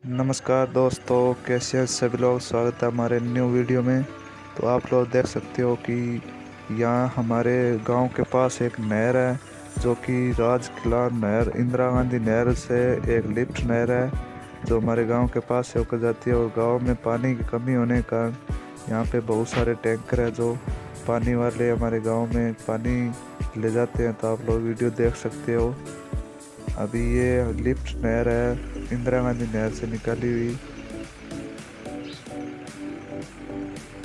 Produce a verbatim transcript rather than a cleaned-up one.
नमस्कार दोस्तों, कैसे हैं सभी लोग। स्वागत है हमारे न्यू वीडियो में। तो आप लोग देख सकते हो कि यहाँ हमारे गांव के पास एक नहर है, जो कि राज किला नहर, इंदिरा गांधी नहर से एक लिफ्ट नहर है, जो हमारे गांव के पास से होकर जाती है। और गांव में पानी की कमी होने के कारण यहाँ पे बहुत सारे टैंकर है जो पानी वाले हमारे गाँव में पानी ले जाते हैं। तो आप लोग वीडियो देख सकते हो। अभी ये लिफ्ट नहर है, इंदिरा गांधी नहर से निकाली हुई।